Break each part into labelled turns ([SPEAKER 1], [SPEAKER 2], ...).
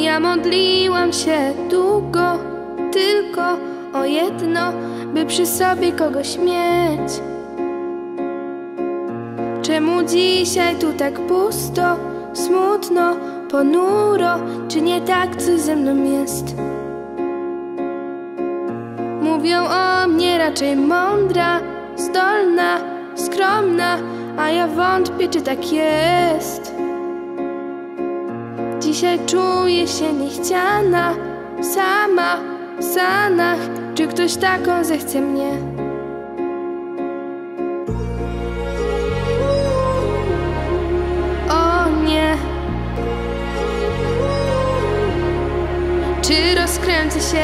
[SPEAKER 1] Ja modliłam się długo, tylko o jedno, by przy sobie kogoś mieć. Czemu dzisiaj tu tak pusto, smutno, ponuro? Czy nie tak coś ze mną jest? Mówią o mnie raczej mądra, zdolna, skromna, a ja wątpię, czy tak jest. Dzisiaj czuję się niechciana, sama w sanach. Czy ktoś taką zechce mnie? O nie. Czy rozkręcę się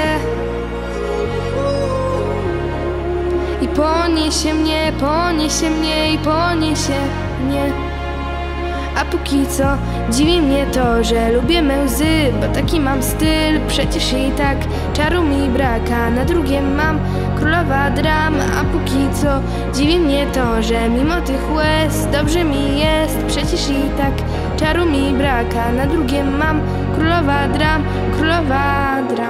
[SPEAKER 1] i poniesie mnie i poniesie mnie? A póki co dziwi mnie to, że lubię me łzy, bo taki mam styl. Przecież i tak czaru mi braka, na drugie mam królowa dram. A póki co dziwi mnie to, że mimo tych łez dobrze mi jest. Przecież i tak czaru mi braka, na drugie mam królowa dram, królowa dram.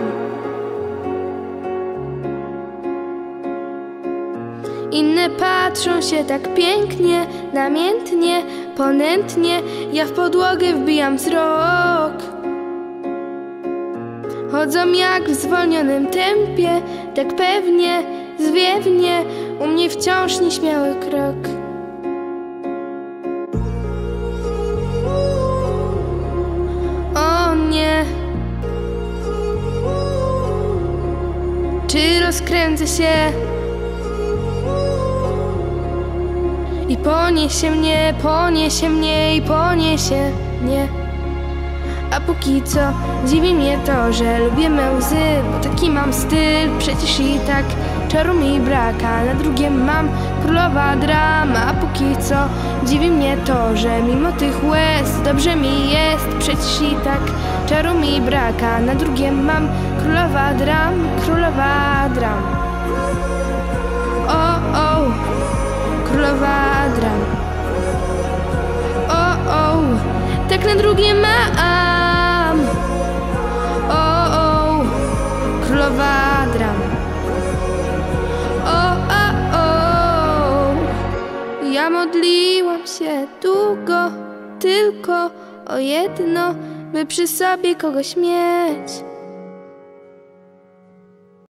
[SPEAKER 1] Inne patrzą się tak pięknie, namiętnie, ponętnie. Ja w podłogę wbijam wzrok. Chodzą jak w zwolnionym tempie, tak pewnie, zwiewnie. U mnie wciąż nieśmiały krok. O nie. Czy rozkręcę się i poniesie mnie i poniesie mnie? A póki co dziwi mnie to, że lubię me łzy, bo taki mam styl. Przecież i tak czaru mi braka, na drugie mam królowa drama. A póki co dziwi mnie to, że mimo tych łez dobrze mi jest. Przecież i tak czaru mi braka, na drugie mam królowa dram, królowa dram. O, o, królowa dram. O, o, tak na drugie mam. O, o, królowa dram. O, o, o. Ja modliłam się długo, tylko o jedno, by przy sobie kogoś mieć.